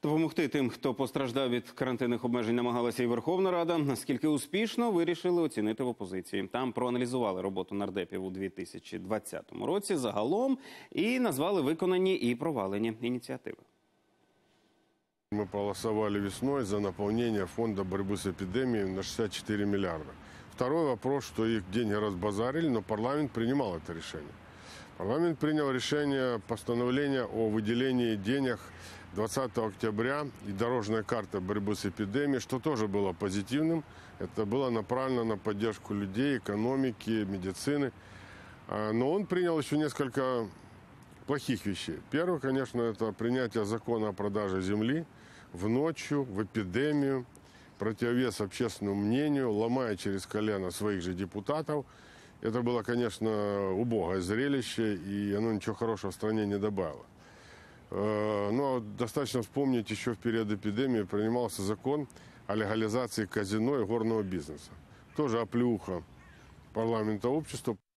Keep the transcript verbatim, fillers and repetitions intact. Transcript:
Допомогти тим, хто постраждав від карантинних обмежень, намагалася і Верховна Рада. Наскільки успішно, вирішили оцінити в опозиції. Там проаналізували роботу нардепів у дві тисячі двадцятому році загалом і назвали виконані і провалені ініціативи. Мы проголосовали весной за наполнение фонда борьбы с эпидемией на шестьдесят четыре миллиарда. Второй вопрос, что их деньги разбазарили, но парламент принимал это решение. Парламент принял решение постановления о выделении денег двадцатого октября и дорожная карта борьбы с эпидемией, что тоже было позитивным. Это было направлено на поддержку людей, экономики, медицины. Но он принял еще несколько плохих вещей. Первое, конечно, это принятие закона о продаже земли в ночью, в эпидемию, противовес общественному мнению, ломая через колено своих же депутатов. Это было, конечно, убогое зрелище, и оно ничего хорошего в стране не добавило. Но достаточно вспомнить, еще в период эпидемии принимался закон о легализации казино и горного бизнеса. Тоже оплеуха парламента общества.